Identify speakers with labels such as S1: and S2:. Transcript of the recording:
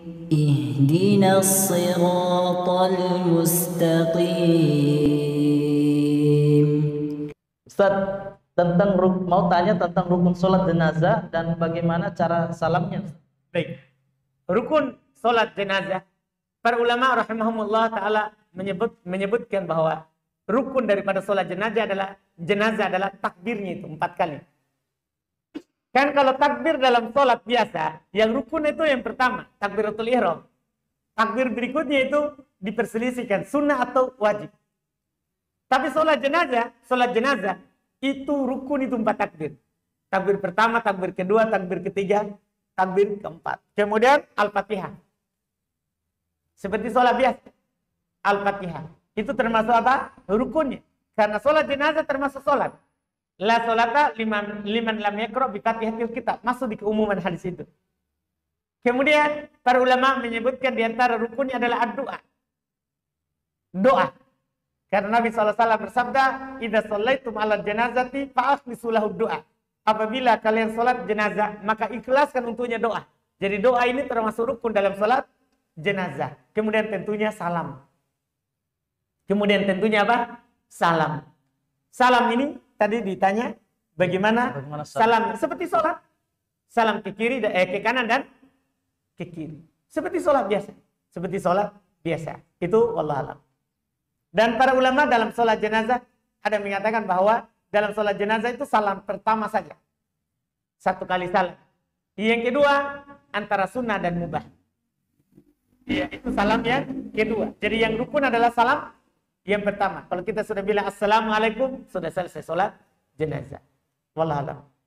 S1: اهدنا الصراط المستقيم.
S2: Ustaz, mau tanya tentang rukun sholat jenazah dan bagaimana cara salamnya.
S3: Baik. Rukun sholat jenazah, para ulama rahimahumullah ta'ala menyebutkan bahwa rukun daripada sholat jenazah adalah takbirnya itu 4 kali. Kan kalau takbir dalam sholat biasa, yang rukun itu yang pertama, takbiratul ihram. Takbir berikutnya itu diperselisihkan, sunnah atau wajib. Tapi sholat jenazah itu rukun itu 4 takbir. Takbir pertama, takbir kedua, takbir ketiga, takbir keempat. Kemudian Al-Fatihah. Seperti sholat biasa. Al-Fatihah. Itu termasuk apa? Rukunnya. Karena sholat jenazah termasuk sholat. La sholata liman lam yaqra bi Fatihatil Kitab. Masuk di keumuman hadis itu. Kemudian para ulama menyebutkan di antara rukunnya adalah doa. Doa. Karena Nabi SAW bersabda, "Idza shallaitum 'alal janazati fa'akhlisu lahu doa." Apabila kalian sholat jenazah, maka ikhlaskan untuknya doa. Jadi doa ini termasuk rukun dalam sholat jenazah. Kemudian tentunya salam. Kemudian tentunya apa? Salam. Salam ini tadi ditanya bagaimana salam? Seperti sholat. Salam ke kiri, ke kanan dan ke kiri. Seperti sholat biasa. Seperti sholat biasa. Itu wallahu a'lam. Dan para ulama dalam sholat jenazah ada yang mengatakan bahwa dalam sholat jenazah itu salam pertama saja. 1 kali salam. Yang kedua antara sunnah dan mubah. Ya, itu salam yang kedua. Jadi yang rukun adalah salam yang pertama. Kalau kita sudah bilang assalamualaikum, sudah selesai sholat jenazah. Wallahu a'lam.